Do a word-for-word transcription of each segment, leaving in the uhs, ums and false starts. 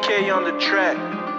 K on the track.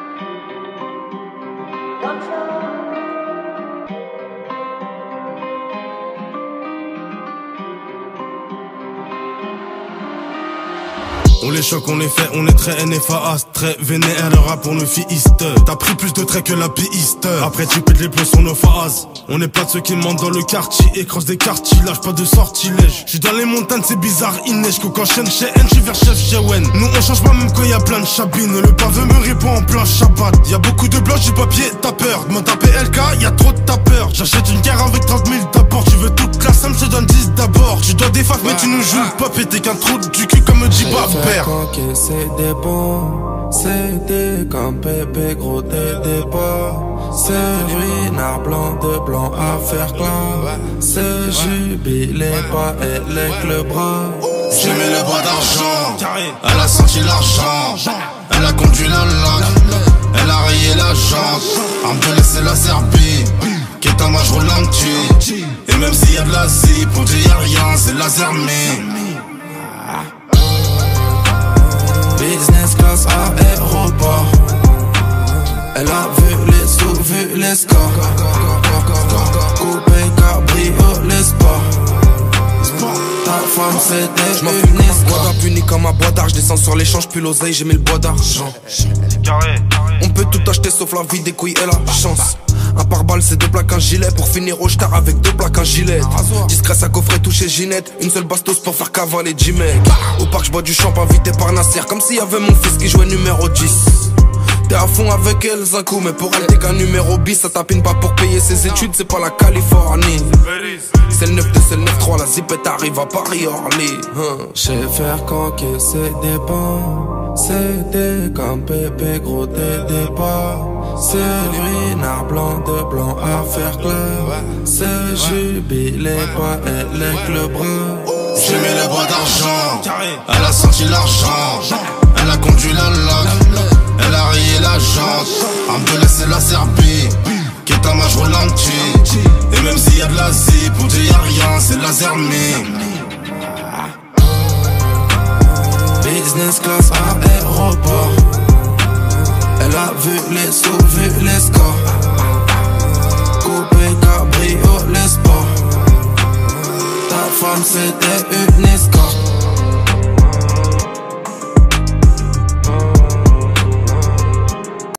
On les choque, on les fait, on est très N F A S, très vénère, le rap pour nos fiistes. T'as pris plus de traits que la piste. Après tu pètes les plombs sur nos phases. On n'est pas de ceux qui mentent dans le quartier et creusent des cartilages, pas de sortilège. J'suis dans les montagnes, c'est bizarre, il neige. Que quand chaîne chez N, j'suis vers chef chez Wen. Nous on change pas même quand y a plein de chabines. Le pavé me répond en plein Shabbat. Y'a beaucoup de blocs, du papier, t'as peur. Demande à P L K, y'a trop de tapeurs. J'achète une guerre avec trente mille d'abord. Tu veux toute la somme, je te donne dix d'abord. Tu dois des facs, mais tu nous joues le pop. Et t'es qu'un trou du cul comme dit Bab. Coquet, c'est des bons, c'est des comme Pépé, gros t'es des pas. C'est ruinard blanc de blanc à faire clair. C'est jubilé, pas élec le bras. J'ai mis le bois d'argent, elle a senti l'argent. Elle a conduit la laque, elle a rayé la jante. À me laisser la Serbie, qui est en moi je roule en dessus. Et même s'il y a de la zip, on dit y'a rien, c'est laser me. Business class à aéroport. Elle a vu les sous, vu les scores. Coupé, cabrio, les sports. Ta femme c'était une escorte. Bois puni comme un bois d'art. J'descends sur l'échange, puis l'oseille, j'ai mis le bois d'argent. On peut tout acheter sauf la vie des couilles et la chance. Un pare-balles c'est deux plaques, un gilet. Pour finir au star avec deux plaques, un gilet. Discret à coffret touché Ginette. Une seule bastos pour faire cavaler J-Mec. Au parc j'bois du champ invité par Nasser. Comme s'il y avait mon fils qui jouait numéro dix. T'es à fond avec elle un coup, mais pour elle t'es qu'un numéro bis. Ça tapine pas pour payer ses études, c'est pas la Californie. C'est le neuf deux, c'est le neuf trois, la zipette arrive à Paris-Orly. hein. Chez faire conquer c'est des bons. C'est des comme Pépé, gros t'es des pas. C'est ruinard blanc de blanc à faire clair. C'est jubilé, pas élec le bras. J'ai mis le bois d'argent, elle a senti l'argent. Elle a conduit la laque, elle a rayé la jante. À me laisser la Serbie, qui est en moi je roule en dessus. Et même s'il y a de la zip, on dit y'a rien, c'est laser me. Business class à aéroport. Elle a vu les sous, vu les scores.